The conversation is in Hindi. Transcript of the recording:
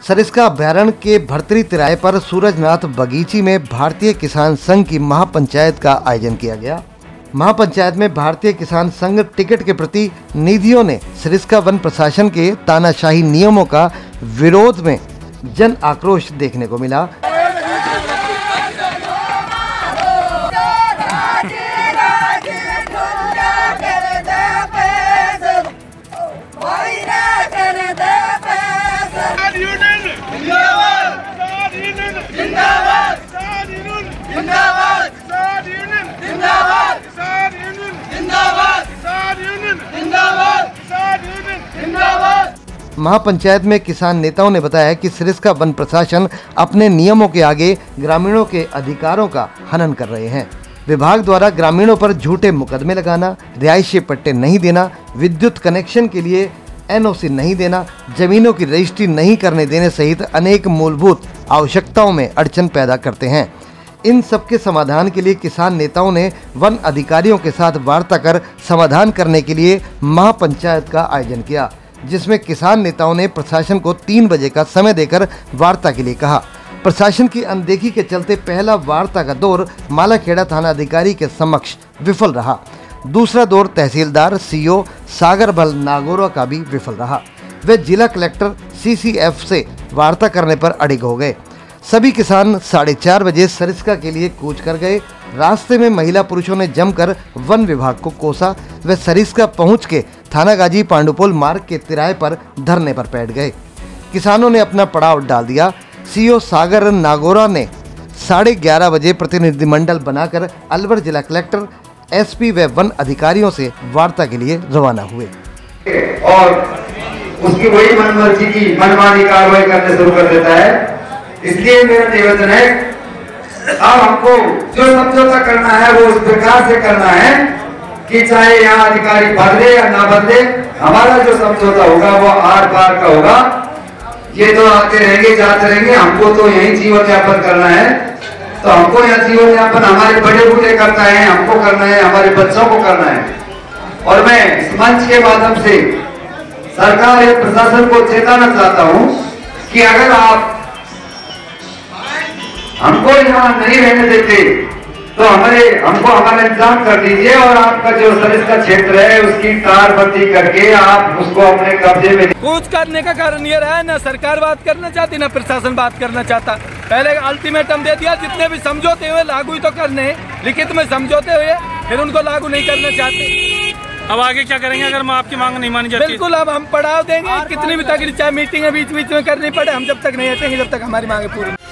सरिस्का अभ्यारण्य के भर्तरी तिराहे पर सूरजनाथ बगीची में भारतीय किसान संघ की महापंचायत का आयोजन किया गया। महापंचायत में भारतीय किसान संघ टिकट के प्रतिनिधियों ने सरिस्का वन प्रशासन के तानाशाही नियमों का विरोध में जन आक्रोश देखने को मिला। महापंचायत में किसान नेताओं ने बताया कि सरिस्का वन प्रशासन अपने नियमों के आगे ग्रामीणों के अधिकारों का हनन कर रहे हैं। विभाग द्वारा ग्रामीणों पर झूठे मुकदमे लगाना, रिहायशी पट्टे नहीं देना, विद्युत कनेक्शन के लिए एनओसी नहीं देना, जमीनों की रजिस्ट्री नहीं करने देने सहित अनेक मूलभूत आवश्यकताओं में अड़चन पैदा करते हैं। इन सबके समाधान के लिए किसान नेताओं ने वन अधिकारियों के साथ वार्ता कर समाधान करने के लिए महापंचायत का आयोजन किया, जिसमें किसान नेताओं ने प्रशासन को 3 बजे का समय देकर वार्ता के लिए कहा। प्रशासन की अनदेखी के चलते पहला वार्ता का दौर मालाखेड़ा थाना अधिकारी के समक्ष विफल रहा। दूसरा दौर तहसीलदार सीओ सागरबल नागौरा का भी विफल रहा। वे जिला कलेक्टर सीसीएफ से वार्ता करने पर अड़िग हो गए। सभी किसान 4:30 बजे सरिस्का के लिए कूच कर गए। रास्ते में महिला पुरुषों ने जमकर वन विभाग को कोसा। वे सरिस्का पहुंच के थानागाजी पांडुपोल मार्ग के तिराहे पर धरने पर बैठ गए। किसानों ने अपना पड़ाव डाल दिया। सीओ सागर नागौरा ने 11:30 बजे प्रतिनिधिमंडल बनाकर अलवर जिला कलेक्टर, एसपी व वन अधिकारियों से वार्ता के लिए रवाना हुए और उसकी वही मनमर्जी की मनमानी कार्रवाई करने शुरू कर देता है। इसलिए मेरा निवेदन है, अब हमको जो समझौता करना है वो उस प्रकार से करना है कि चाहे यहाँ अधिकारी बदले या ना बदले, हमारा जो समझौता होगा वो आर पार का होगा। ये तो आते रहेंगे जाते रहेंगे, हमको तो यही जीवन यापन करना है। तो हमको यहाँ जीवन यापन हमारे बड़े बूढ़े करना है, हमको करना है, हमारे बच्चों को करना है। और मैं इस मंच के माध्यम से सरकार या प्रशासन को चेताना चाहता हूँ कि अगर आप हमको यहाँ नहीं रहने देते तो हमको हमारा इंतजाम कर दीजिए और आपका जो सरिस्का क्षेत्र है उसकी तारबंदी करके आप उसको अपने कब्जे में। कूच करने का कारण ये रहा है, ना सरकार बात करना चाहती ना प्रशासन बात करना चाहता। पहले अल्टीमेटम दे दिया, जितने भी समझौते हुए लागू ही तो करने, लिखित में समझौते हुए फिर उनको लागू नहीं करना चाहते। अब आगे क्या करेंगे अगर आपकी मांग नहीं मानी जाती? बिल्कुल, अब हम पड़ाव देंगे, कितनी भी तकलीफ, चाहे मीटिंग बीच बीच में करनी पड़े, हम जब तक नहीं हटेंगे जब तक हमारी मांगे पूरी